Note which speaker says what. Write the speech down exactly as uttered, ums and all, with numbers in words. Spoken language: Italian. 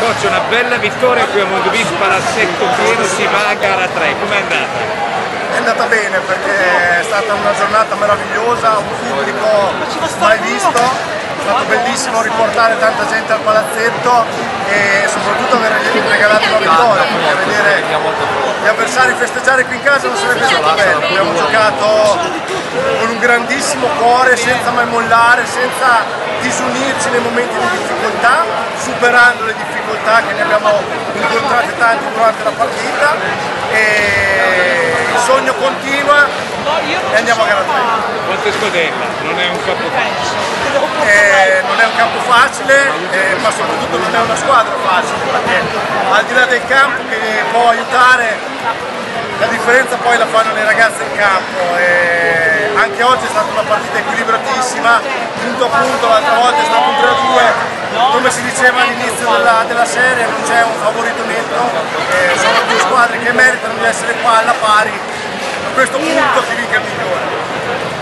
Speaker 1: Coach, una bella vittoria qui a Mondovì, Palazzetto pieno, si va a gara tre, com'è andata?
Speaker 2: È andata bene perché è stata una giornata meravigliosa, un pubblico mai visto, è stato bellissimo riportare tanta gente al palazzetto e soprattutto aver regalato una vittoria, perché vedere gli avversari festeggiare qui in casa non sarebbe stato bello. Abbiamo giocato con un grandissimo cuore, senza mai mollare, senza disunirci nei momenti di difficoltà, superando le difficoltà che ne abbiamo incontrate tante durante la partita, e il sogno continua e andiamo a gara tre.
Speaker 1: Monte Scodella non è un campo facile,
Speaker 2: Eh, non è un campo facile, eh, ma soprattutto non è una squadra facile, perché al di là del campo che può aiutare, la differenza poi la fanno le ragazze in campo. E anche oggi è stata una partita equilibratissima, punto a punto, l'altra volta è stato un tre a due, come si diceva all'inizio della, della serie non c'è un favorito netto, eh, sono due squadre che meritano di essere qua alla pari, a questo punto chi vinca il migliore.